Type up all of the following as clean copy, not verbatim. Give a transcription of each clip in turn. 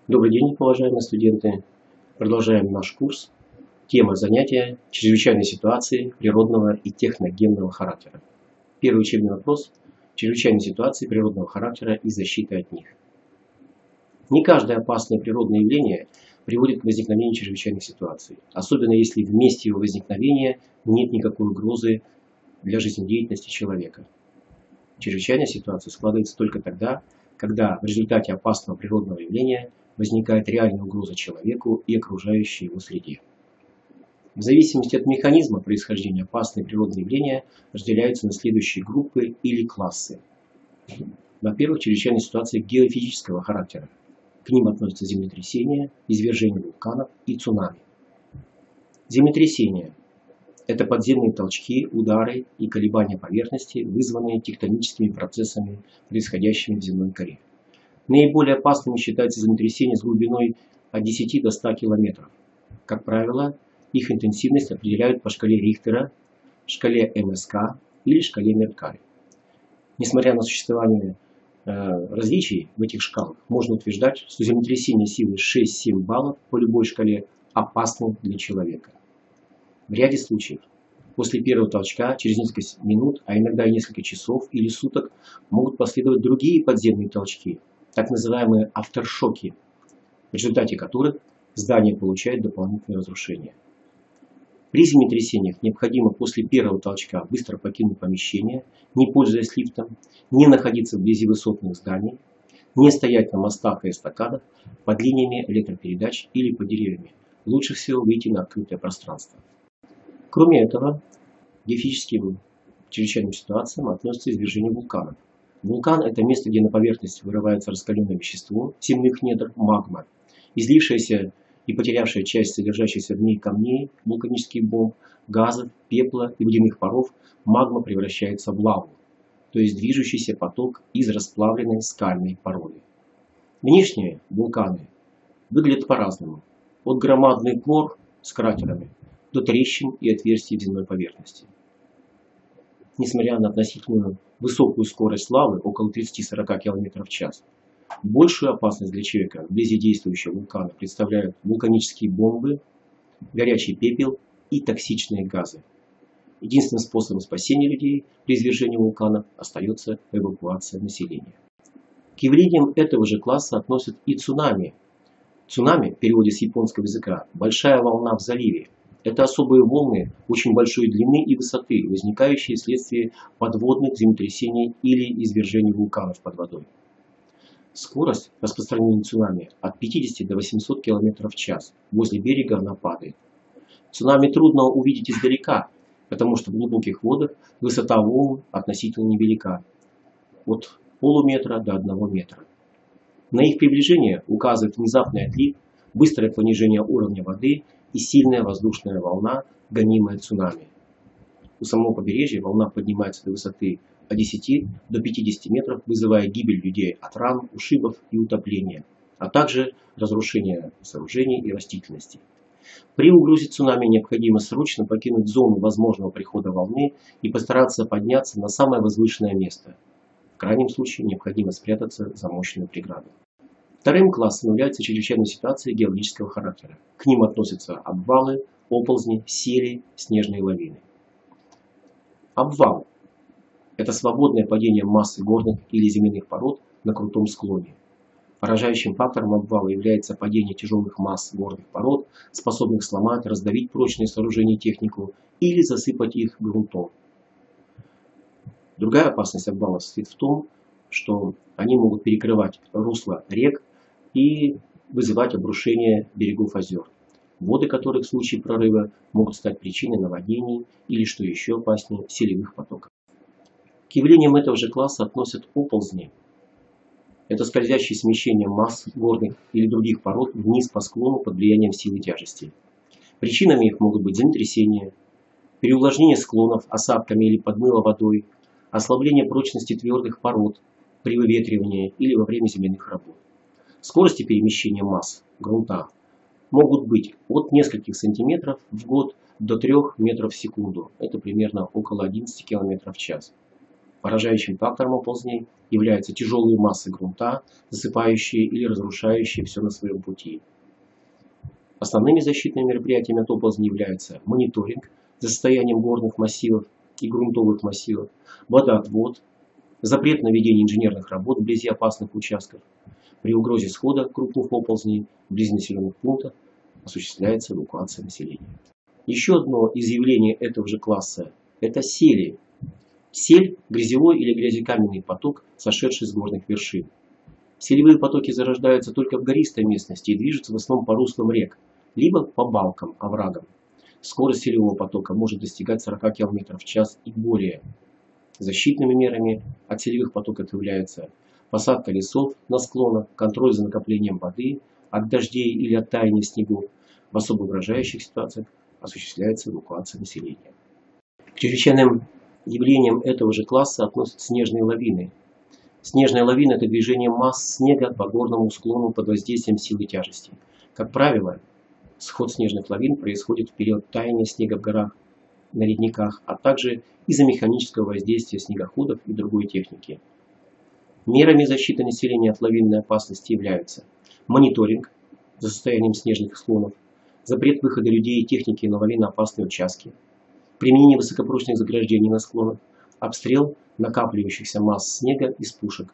Добрый день, уважаемые студенты. Продолжаем наш курс. Тема занятия – чрезвычайные ситуации природного и техногенного характера. Первый учебный вопрос – чрезвычайные ситуации природного характера и защита от них. Не каждое опасное природное явление приводит к возникновению чрезвычайных ситуаций, особенно если в месте его возникновения нет никакой угрозы для жизнедеятельности человека. Чрезвычайная ситуация складывается только тогда, когда в результате опасного природного явления возникает реальная угроза человеку и окружающей его среде. В зависимости от механизма происхождения опасные природные явления разделяются на следующие группы или классы. Во-первых, чрезвычайные ситуации геофизического характера. К ним относятся землетрясения, извержения вулканов и цунами. Землетрясения – это подземные толчки, удары и колебания поверхности, вызванные тектоническими процессами, происходящими в земной коре. Наиболее опасными считаются землетрясения с глубиной от 10 до 100 км. Как правило, их интенсивность определяют по шкале Рихтера, шкале МСК или шкале Меркаль. Несмотря на существование различий в этих шкалах, можно утверждать, что землетрясение силы 6-7 баллов по любой шкале опасны для человека. В ряде случаев после первого толчка через несколько минут, а иногда и несколько часов или суток могут последовать другие подземные толчки, так называемые авторшоки, в результате которых здание получает дополнительное разрушение. При землетрясениях необходимо после первого толчка быстро покинуть помещение, не пользуясь лифтом, не находиться вблизи высотных зданий, не стоять на мостах и эстакадах, под линиями электропередач или под деревьями. Лучше всего выйти на открытое пространство. Кроме этого, к геофизическим чрезвычайным ситуациям относится извержение вулканов. Вулкан – это место, где на поверхность вырывается раскаленное вещество земных недр, магма. Излившаяся и потерявшая часть содержащихся в ней камней, вулканических бомб, газов, пепла и водяных паров, магма превращается в лаву, то есть движущийся поток из расплавленной скальной породы. Внешние вулканы выглядят по-разному, от громадных гор с кратерами до трещин и отверстий в земной поверхности. Несмотря на относительную высокую скорость лавы, около 30-40 км в час, большую опасность для человека вблизи действующего вулкана представляют вулканические бомбы, горячий пепел и токсичные газы. Единственным способом спасения людей при извержении вулканов остается эвакуация населения. К явлениям этого же класса относят и цунами. Цунами, в переводе с японского языка, большая волна в заливе. Это особые волны очень большой длины и высоты, возникающие вследствие подводных землетрясений или извержений вулканов под водой. Скорость распространения цунами от 50 до 800 км в час. Возле берега она падает. Цунами трудно увидеть издалека, потому что в глубоких водах высота волн относительно невелика, от полуметра до 1 метра. На их приближение указывает внезапный отлив, быстрое понижение уровня воды и сильная воздушная волна, гонимая цунами. У самого побережья волна поднимается до высоты от 10 до 50 метров, вызывая гибель людей от ран, ушибов и утопления, а также разрушение сооружений и растительности. При угрозе цунами необходимо срочно покинуть зону возможного прихода волны и постараться подняться на самое возвышенное место. В крайнем случае необходимо спрятаться за мощную преграду. Вторым классом являются чрезвычайные ситуации геологического характера. К ним относятся обвалы, оползни, сели, снежные лавины. Обвал – это свободное падение массы горных или земляных пород на крутом склоне. Поражающим фактором обвала является падение тяжелых масс горных пород, способных сломать, раздавить прочные сооружения и технику или засыпать их грунтом. Другая опасность обвала состоит в том, что они могут перекрывать русло рек и вызывать обрушение берегов озер, воды которых в случае прорыва могут стать причиной наводнений или, что еще опаснее, селевых потоков. К явлениям этого же класса относят оползни. Это скользящее смещение масс горных или других пород вниз по склону под влиянием силы тяжести. Причинами их могут быть землетрясения, переувлажнение склонов осадками или подмыло водой, ослабление прочности твердых пород при выветривании или во время земляных работ. Скорости перемещения масс грунта могут быть от нескольких сантиметров в год до 3 метров в секунду. Это примерно около 11 км в час. Поражающим фактором оползней являются тяжелые массы грунта, засыпающие или разрушающие все на своем пути. Основными защитными мероприятиями от оползней являются мониторинг за состоянием горных массивов и грунтовых массивов, водоотвод, запрет на ведение инженерных работ вблизи опасных участков. При угрозе схода крупных оползней вблизи населенных пунктов осуществляется эвакуация населения. Еще одно из явлений этого же класса – это сели. Сель – грязевой или грязекаменный поток, сошедший с горных вершин. Селевые потоки зарождаются только в гористой местности и движутся в основном по руслам рек, либо по балкам, оврагам. Скорость селевого потока может достигать 40 км в час и более. Защитными мерами от селевых потоков являются посадка лесов на склонах, контроль за накоплением воды от дождей или от таяния снегу. В особо угрожающих ситуациях осуществляется эвакуация населения. К чрезвычайным явлениям этого же класса относятся снежные лавины. Снежная лавина – это движение масс снега по горному склону под воздействием силы тяжести. Как правило, сход снежных лавин происходит в период таяния снега в горах, на ледниках, а также из-за механического воздействия снегоходов и другой техники. Мерами защиты населения от лавинной опасности являются мониторинг за состоянием снежных склонов, запрет выхода людей и техники на лавиноопасные участки, применение высокопрочных заграждений на склонах, обстрел накапливающихся масс снега из пушек.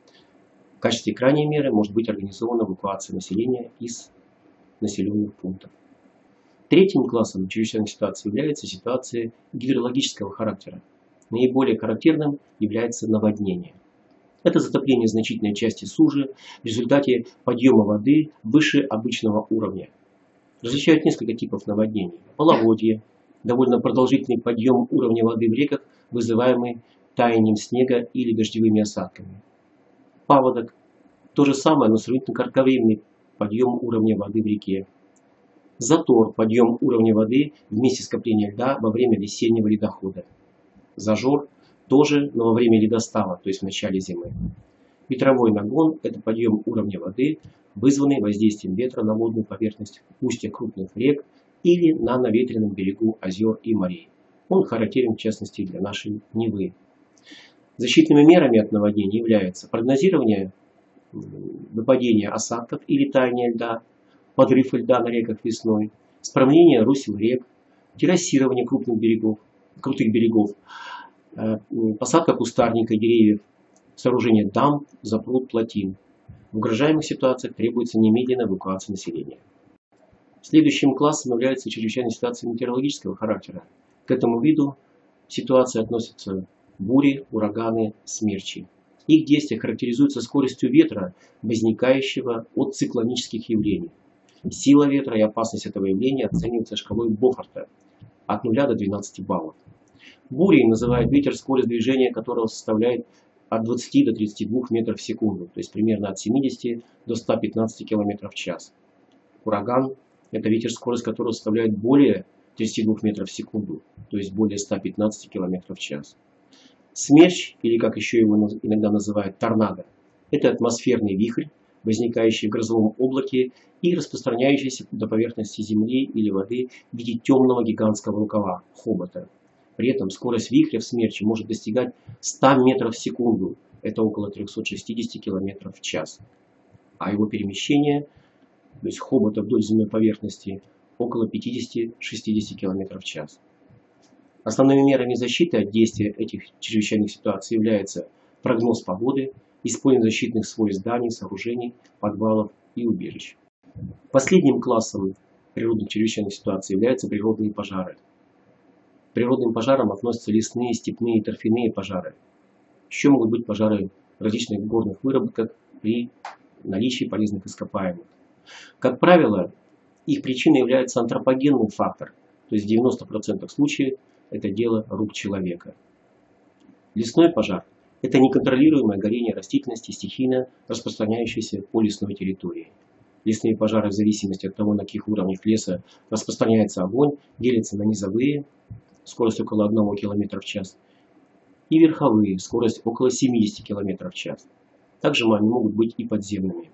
В качестве крайней меры может быть организована эвакуация населения из населенных пунктов. Третьим классом чрезвычайных ситуаций является ситуация гидрологического характера. Наиболее характерным является наводнение. Это затопление значительной части суши в результате подъема воды выше обычного уровня. Различают несколько типов наводнений. Половодье – довольно продолжительный подъем уровня воды в реках, вызываемый таянием снега или дождевыми осадками. Паводок – то же самое, но сравнительно кратковременный подъем уровня воды в реке. Затор – подъем уровня воды в месте скопления льда во время весеннего ледохода. Зажор – тоже, но во время ледостава, то есть в начале зимы. Ветровой нагон – это подъем уровня воды, вызванный воздействием ветра на водную поверхность устья крупных рек или на наветренном берегу озер и морей. Он характерен в частности для нашей Невы. Защитными мерами от наводнений являются прогнозирование выпадения осадков или таяния льда, подрыв льда на реках весной, справление русел рек, террасирование крутых берегов, посадка кустарника и деревьев, сооружение дамб, запруд, плотин. В угрожаемых ситуациях требуется немедленная эвакуация населения. Следующим классом является чрезвычайная ситуация метеорологического характера. К этому виду ситуации относятся бури, ураганы, смерчи. Их действие характеризуется скоростью ветра, возникающего от циклонических явлений. Сила ветра и опасность этого явления оцениваются шкалой Бофорта от 0 до 12 баллов. Бурей называют ветер, скорость движения которого составляет от 20 до 32 метров в секунду, то есть примерно от 70 до 115 км в час. Ураган – это ветер, скорость которого составляет более 32 метров в секунду, то есть более 115 км в час. Смерч, или как еще его иногда называют торнадо, это атмосферный вихрь, возникающий в грозовом облаке и распространяющийся до поверхности земли или воды в виде темного гигантского рукава, хобота. При этом скорость вихря в смерче может достигать 100 метров в секунду, это около 360 км в час. А его перемещение, то есть хобота вдоль земной поверхности, около 50-60 км в час. Основными мерами защиты от действия этих чрезвычайных ситуаций являются прогноз погоды, использование защитных свойств зданий, сооружений, подвалов и убежищ. Последним классом природных чрезвычайных ситуаций являются природные пожары. К природным пожарам относятся лесные, степные и торфяные пожары. Еще могут быть пожары в различных горных выработках при наличии полезных ископаемых. Как правило, их причиной является антропогенный фактор, то есть в 90% случаев это дело рук человека. Лесной пожар – это неконтролируемое горение растительности, стихийно распространяющееся по лесной территории. Лесные пожары в зависимости от того, на каких уровнях леса распространяется огонь, делятся на низовые, скорость около 1 км в час, и верховые, скорость около 70 км в час. Также они могут быть и подземными.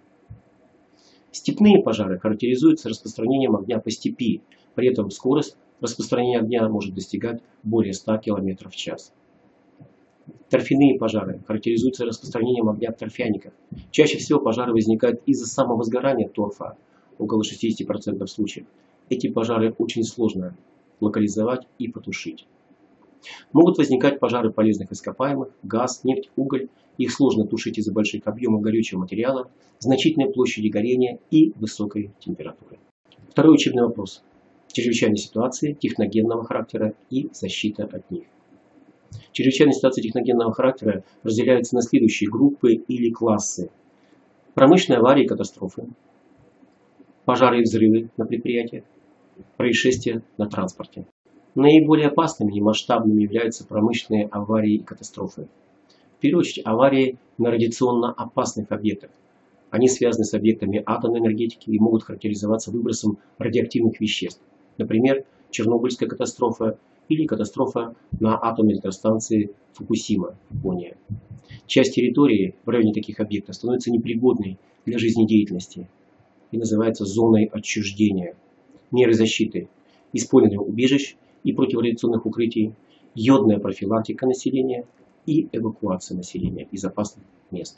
Степные пожары характеризуются распространением огня по степи, при этом скорость распространения огня может достигать более 100 км в час. Торфяные пожары характеризуются распространением огня в торфяниках. Чаще всего пожары возникают из-за самовозгорания торфа, около 60% случаев. Эти пожары очень сложно локализовать и потушить. Могут возникать пожары полезных ископаемых, газ, нефть, уголь. Их сложно тушить из-за больших объемов горючего материала, значительной площади горения и высокой температуры. Второй учебный вопрос. Чрезвычайные ситуации техногенного характера и защита от них. Чрезвычайные ситуации техногенного характера разделяются на следующие группы или классы. Промышленные аварии и катастрофы, пожары и взрывы на предприятиях, происшествия на транспорте. Наиболее опасными и масштабными являются промышленные аварии и катастрофы. В первую очередь аварии на радиационно опасных объектах. Они связаны с объектами атомной энергетики и могут характеризоваться выбросом радиоактивных веществ. Например, Чернобыльская катастрофа или катастрофа на атомной электростанции Фукусима, Япония. Часть территории в районе таких объектов становится непригодной для жизнедеятельности и называется зоной отчуждения. Меры защиты: использование убежищ и противорадиационных укрытий, йодная профилактика населения и эвакуация населения из опасных мест.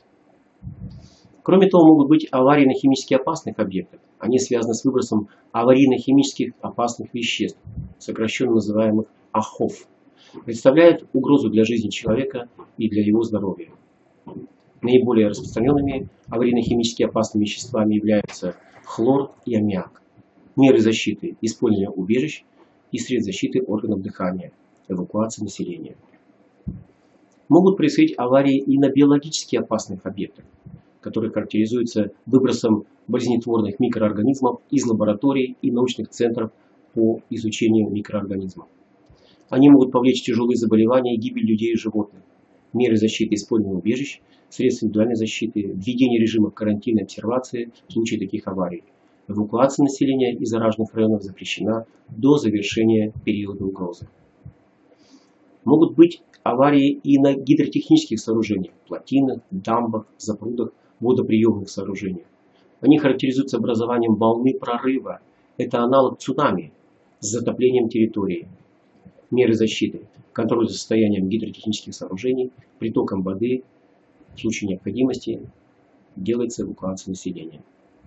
Кроме того, могут быть аварии на химически опасных объектах. Они связаны с выбросом аварийно-химических опасных веществ, сокращенно называемых АХОВ, представляют угрозу для жизни человека и для его здоровья. Наиболее распространенными аварийно-химически опасными веществами являются хлор и аммиак. Меры защиты: использование убежищ и средств защиты органов дыхания, эвакуация населения. Могут происходить аварии и на биологически опасных объектах, которые характеризуются выбросом болезнетворных микроорганизмов из лабораторий и научных центров по изучению микроорганизмов. Они могут повлечь тяжелые заболевания и гибель людей и животных. Меры защиты: использование убежищ, средств индивидуальной защиты, введение режимов карантина и обсервации в случае таких аварий. Эвакуация населения из зараженных районов запрещена до завершения периода угрозы. Могут быть аварии и на гидротехнических сооружениях, плотинах, дамбах, запрудах, водоприемных сооружениях. Они характеризуются образованием волны прорыва. Это аналог цунами с затоплением территории. Меры защиты: контроль за состоянием гидротехнических сооружений, притоком воды, в случае необходимости делается эвакуация населения.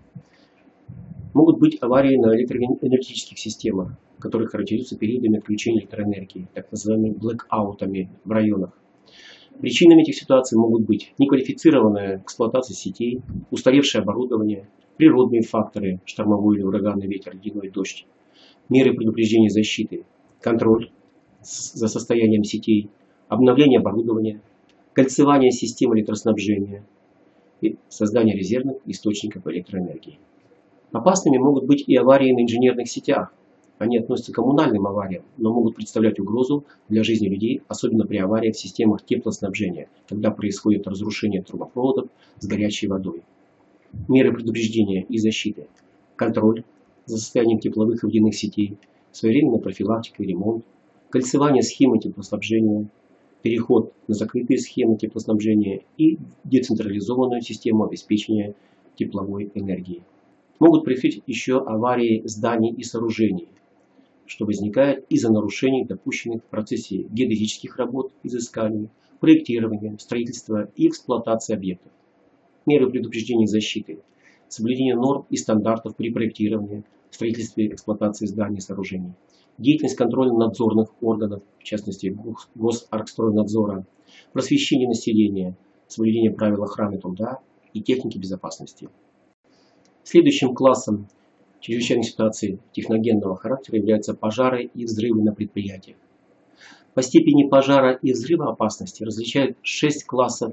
Могут быть аварии на электроэнергетических системах, которые характеризуются периодами отключения электроэнергии, так называемыми блэкаутами в районах. Причинами этих ситуаций могут быть неквалифицированная эксплуатация сетей, устаревшее оборудование, природные факторы: штормовой или ураганный ветер, ледяной дождь. Меры предупреждения и защиты: контроль за состоянием сетей, обновление оборудования, кольцевание систем электроснабжения и создание резервных источников электроэнергии. Опасными могут быть и аварии на инженерных сетях. Они относятся к коммунальным авариям, но могут представлять угрозу для жизни людей, особенно при авариях в системах теплоснабжения, когда происходит разрушение трубопроводов с горячей водой. Меры предупреждения и защиты: контроль за состоянием тепловых и водяных сетей, своевременная профилактика и ремонт, кольцевание схемы теплоснабжения, переход на закрытые схемы теплоснабжения и децентрализованную систему обеспечения тепловой энергией. Могут происходить еще аварии зданий и сооружений, что возникает из-за нарушений, допущенных в процессе геодезических работ, изысканий, проектирования, строительства и эксплуатации объектов. Меры предупреждения и защиты: соблюдение норм и стандартов при проектировании, строительстве и эксплуатации зданий и сооружений, деятельность контрольно-надзорных органов, в частности Госархстройнадзора, просвещение населения, соблюдение правил охраны труда и техники безопасности. Следующим классом чрезвычайных ситуаций техногенного характера являются пожары и взрывы на предприятиях. По степени пожара и взрыва опасности различают 6 классов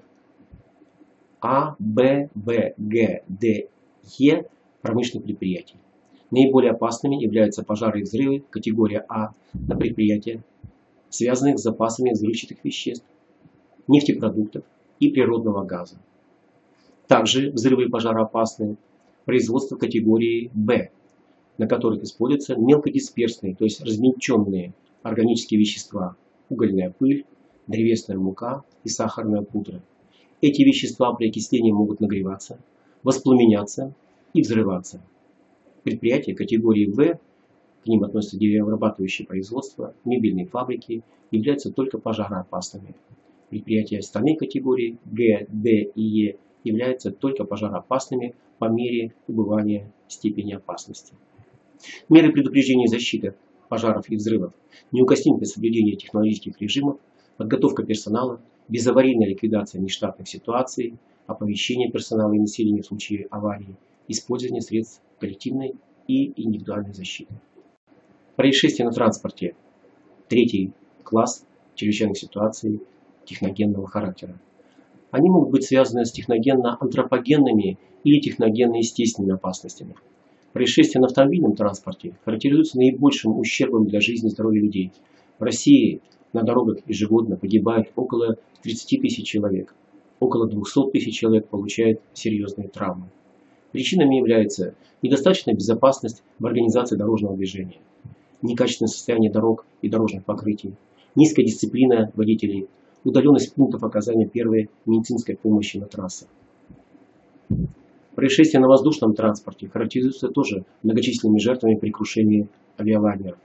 А, Б, В, Г, Д, Е промышленных предприятий. Наиболее опасными являются пожары и взрывы категория А на предприятиях, связанных с запасами взрывчатых веществ, нефтепродуктов и природного газа. Также взрывы и пожары опасны производство категории Б, на которых используются мелкодисперсные, то есть размельченные органические вещества, угольная пыль, древесная мука и сахарная пудра. Эти вещества при окислении могут нагреваться, воспламеняться и взрываться. Предприятия категории В, к ним относятся деревообрабатывающие производства, мебельные фабрики, являются только пожароопасными. Предприятия остальной категории Г, Д и Е являются только пожароопасными по мере убывания степени опасности. Меры предупреждения и защиты от пожаров и взрывов, неукоснительное соблюдение технологических режимов, подготовка персонала, безаварийная ликвидация нештатных ситуаций, оповещение персонала и населения в случае аварии, использование средств коллективной и индивидуальной защиты. Происшествия на транспорте. Третий класс чрезвычайных ситуаций техногенного характера. Они могут быть связаны с техногенно-антропогенными или техногенно-естественными опасностями. Происшествия на автомобильном транспорте характеризуются наибольшим ущербом для жизни и здоровья людей. В России на дорогах ежегодно погибает около 30 тысяч человек. Около 200 тысяч человек получают серьезные травмы. Причинами являются недостаточная безопасность в организации дорожного движения, некачественное состояние дорог и дорожных покрытий, низкая дисциплина водителей, удаленность пунктов оказания первой медицинской помощи на трассах. Происшествия на воздушном транспорте характеризуются тоже многочисленными жертвами при крушении авиалайнеров.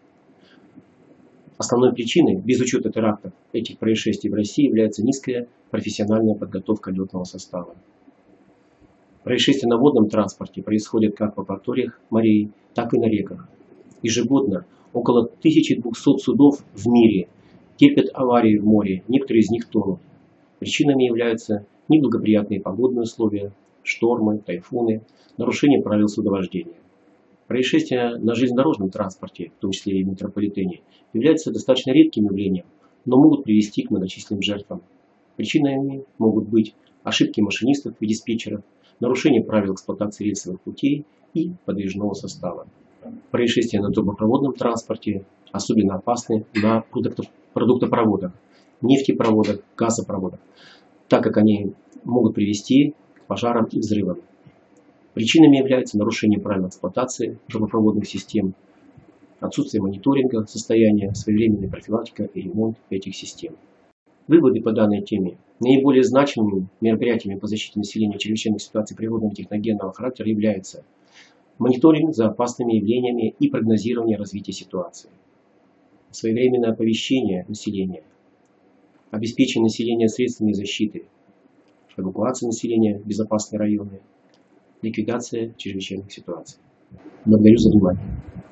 Основной причиной, без учета терактов, этих происшествий в России является низкая профессиональная подготовка летного состава. Происшествия на водном транспорте происходят как в акваториях морей, так и на реках. Ежегодно около 1200 судов в мире терпят аварии в море, некоторые из них тонут. Причинами являются неблагоприятные погодные условия, штормы, тайфуны, нарушение правил судовождения. Происшествия на железнодорожном транспорте, в том числе и в метрополитене, являются достаточно редким явлением, но могут привести к многочисленным жертвам. Причинами могут быть ошибки машинистов и диспетчеров, нарушение правил эксплуатации рельсовых путей и подвижного состава. Происшествия на трубопроводном транспорте особенно опасны на продуктопроводах, нефтепроводах, газопроводах, так как они могут привести к пожарам и взрывам. Причинами являются нарушение правил эксплуатации трубопроводных систем, отсутствие мониторинга состояния, своевременная профилактика и ремонт этих систем. Выводы по данной теме. Наиболее значимыми мероприятиями по защите населения в чрезвычайных ситуациях природного и техногенного характера являются мониторинг за опасными явлениями и прогнозирование развития ситуации, своевременное оповещение населения, обеспечение населения средствами защиты, эвакуация населения в безопасные районы, ликвидация чрезвычайных ситуаций. Благодарю за внимание.